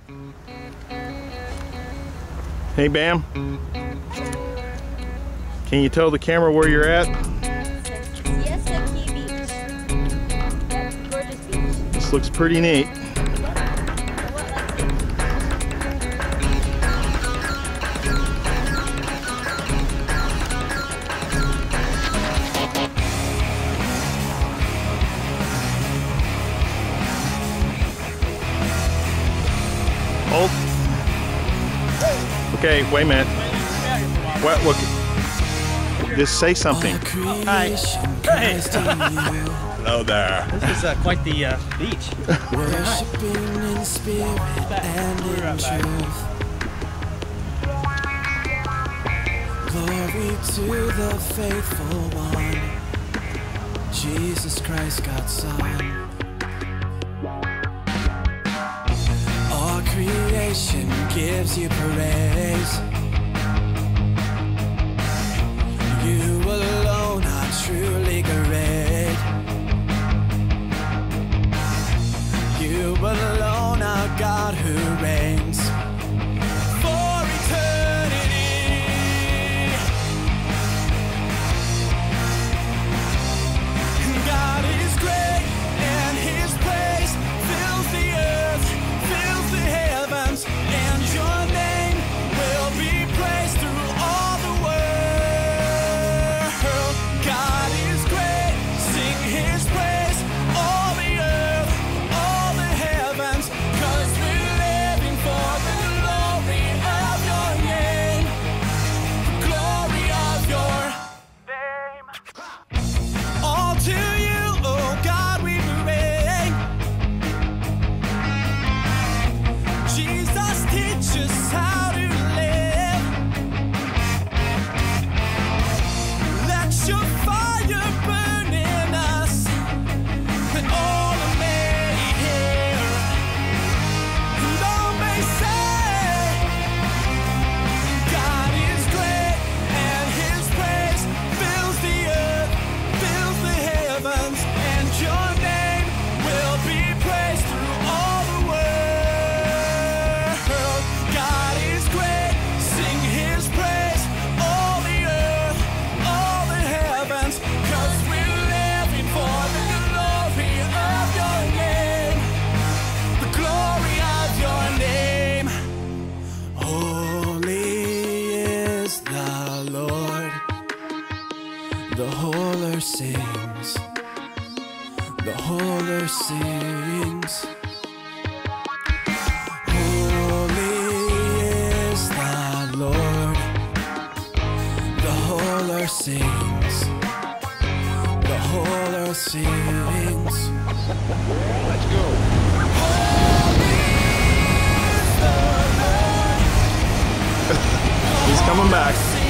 Hey, Bam. Can you tell the camera where you're at? Siesta Key Beach. That's gorgeous beach. This looks pretty neat. Hold. Okay, wait a minute. What? Look. Just say something. Hi. Hey. Hello there. This is quite the beach. Worshiping in spirit and in truth. Glory to the faithful one, Jesus Christ, God's Son. All creation gives you praise. You alone are truly great. You alone are God who reigns for eternity. God is great and His praise fills the earth, fills the heavens, and your name will be praised through all the world. God is great, sing His praise, all the earth, all the heavens, 'cause we're living for the glory of your name, the glory of your name. All to you, oh God, we bring. Jesus, teach us how to live. Let your fire burn in us, that all may hear, and all may say, God is great, and His praise fills the earth, fills the heavens, and your name will be praised through all the world. God is great, sing His praise, all the earth, all the heavens, 'cause we're living for the glory of your name, the glory of your name. Holy is the Lord, the whole earth sings, the whole earth sings. Holy is the Lord, the whole earth sings, the whole earth sings. Let's go. He's coming back.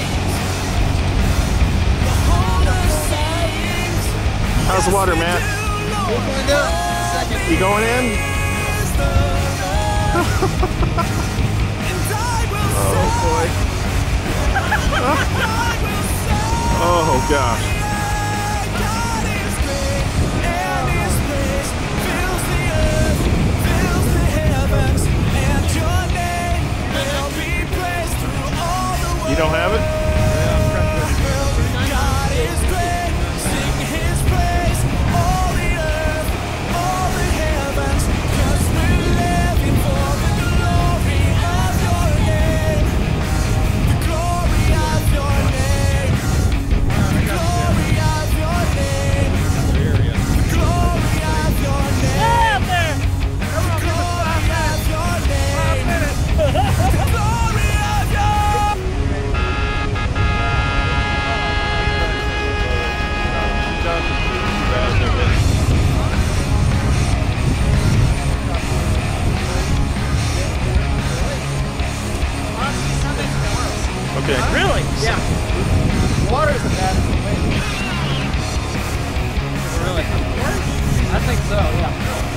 How's the water, Matt? You going in? Oh boy. Oh gosh. You don't have it? God is great, sing His praise, all the earth, all the heavens, 'cause we're living for the glory of your name, the glory of your name, the glory of your name, the glory of your name, the glory of your name, the glory of your Okay. Really? Yeah. Water isn't bad. Really? I think so, yeah.